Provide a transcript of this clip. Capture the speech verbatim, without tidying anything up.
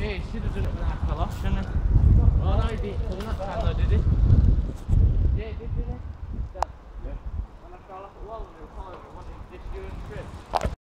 Yeah, he should have done it when I fell off, shouldn't he? Oh no, he didn't come that time though, did he? Yeah, he did, didn't he? Yeah. When I fell off at Wallen, they were following me, wanting this year and trip.